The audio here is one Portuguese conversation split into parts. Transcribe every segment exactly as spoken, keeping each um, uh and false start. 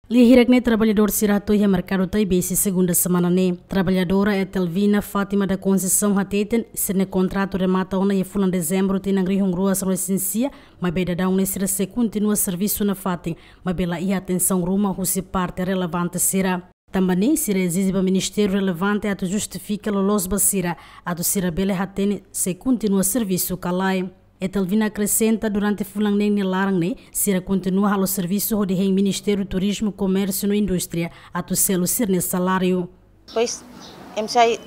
Lihirakne trabalhador sirato e mercado taibesi segunda semana ne. Trabalhadora é Telvina Fátima da Conceição Hateten, se ne contrato remata ona e fulan dezembro tem nangri hungrua sa licencia, mas beda da unesira se continua serviço na Fatin, mas bela e atenção ruma husi parte relevante sira. Também se exige para o Ministério relevante a justifica los basira, a do sira bela Hatene se continua serviço calai. E Telvina acrescenta durante fulang nem larang ne, sira continua halo serviço de rei Ministério do Turismo, Comércio e Indústria, a tu selo sirne salário. Pois, em sai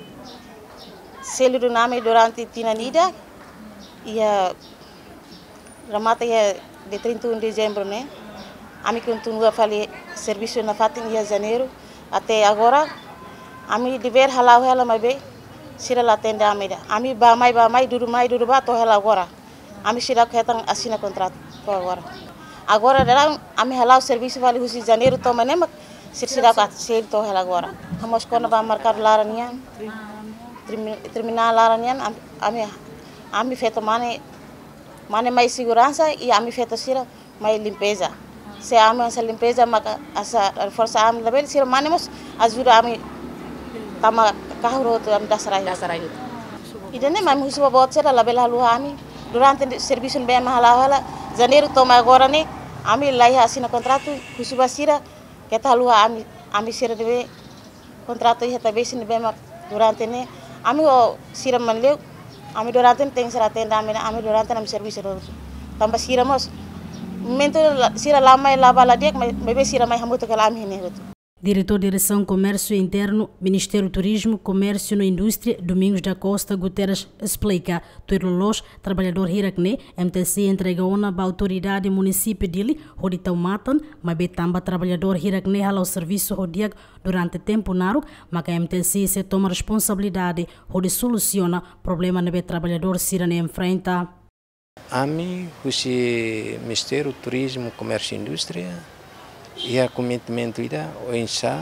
selo do nome durante tinanida e a ramata é de trinta e um de dezembro, né? A mim continua a fazer serviço na Fatin em janeiro até agora. A mim dever halau ela mais bem, sira lá tende a mim. A mim ba mai ba mai duro mai duro ba to ela agora. A mim será que retang assina contrato agora. Agora dalam a mim halau serviço vale husi janeiro toma nem mas será que ser to ela agora. Vamos quando vai marcar laranian terminar laranian a mim a mim feito mane mane mais segurança e a mim feito sira mais limpeza. Se a mim essa limpeza mas essa força a mim label sira mane mas ajuda a mim tama carro to a mim dasarai dasarai. E dene mas husi bot sira label halu a mim durante o serviço bem mahala janeiro toma agora né a mim lá assina contrato husi basira que tá halu a mim a mim sira deve contrato e também se bem durante né a mim o sira manleu a mim durante tem sira tenda a mim a mim durante nam serviço também sira mas momento sira lá mais lá bala dia mas bebe sira mais hamuto que lá né. Diretor de Direção Comércio Interno, Ministério do Turismo, Comércio e Indústria, Domingos da Costa Guterres, explica que os trabalhador Hirakne, M T C entrega uma para a autoridade município dele, onde estão matando, mas também trabalhador Hirakne ao serviço rodiag durante tempo naro, mas a M T C se toma responsabilidade, onde soluciona problema que o trabalhador Sirane enfrenta. A mim, o Ministério do Turismo, Comércio e Indústria, e a comitimento ida o insa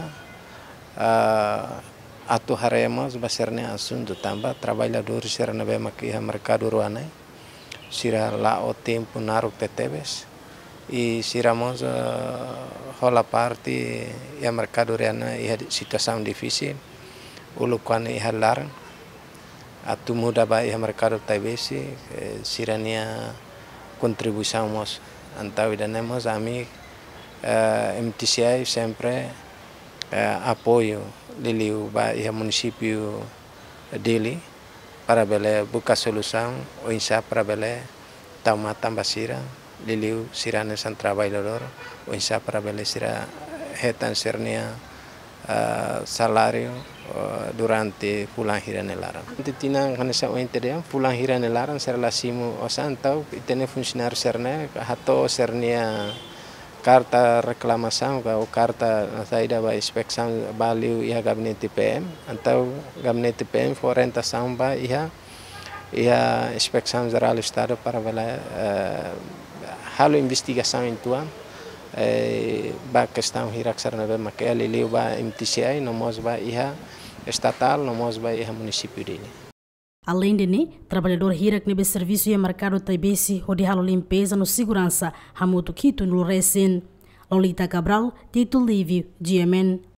atu haremos baserne assunto tambah trabalhadores será na bema que a mercado ruanai será lá o tempo naru tetebes e seramos rola parte e a mercado ruana e a situação difícil ulukan e halar atu muda ba e a mercado taibesi serania contribuição mos antau idanemos ami Uh, M T C I sempre uh, apoio liliu ba ia município dele para bele buka solução ou insa para bele tama tambasira liliu sirane san trabalhador ou insa para bele sira hetan sernia uh, salário uh, durante pulang hirane laran. Tinang kanesa o interem pulang hirane laran serla simu osantau itene funcionário serne hato sernia carta reclamação ou carta saída da inspeção valeu e a gabinete P M então gabinete P M for orientação ba e a e a inspeção geral do estado para ver uh, halo investigação intuan eh, ba questão hiraksar na bem que ele leu ba M T C I no mos ba e a estatal no mos ba e a município dele. Além de ne, trabalhador Hirak nebe serviço e mercado taibesi onde halo limpeza no segurança, hamuto quito no recém. Lolita Cabral, Tito Livio, G M N.